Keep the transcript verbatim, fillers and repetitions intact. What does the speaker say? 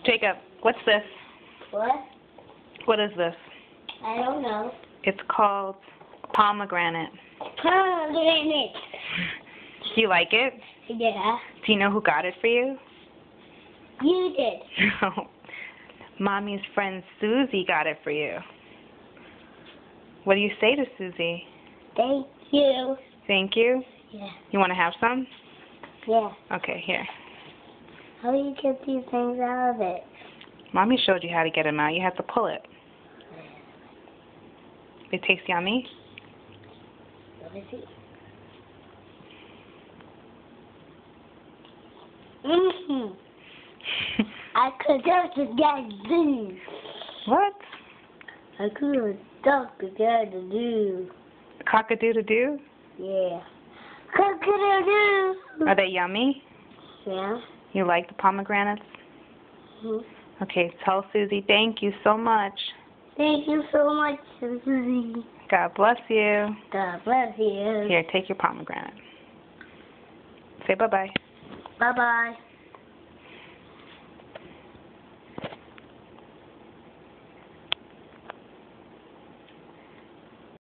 Jacob, what's this? What? What is this? I don't know. It's called pomegranate. Pomegranate. Do you like it? Yeah. Do you know who got it for you? You did. No. Mommy's friend Susie got it for you. What do you say to Susie? Thank you. Thank you? Yeah. You want to have some? Yeah. Okay, here. How do you get these things out of it? Mommy showed you how to get them out. You have to pull it. It tastes yummy? Let me see. Mm-hmm. I could just get these. What? I could just get these. Cock-a-doodle-doo? Yeah. Cock-a-doodle-doo. Are they yummy? Yeah. You like the pomegranates? Mm-hmm. Okay, tell Susie thank you so much. Thank you so much, Susie. God bless you. God bless you. Here, take your pomegranate. Say bye-bye. Bye-bye.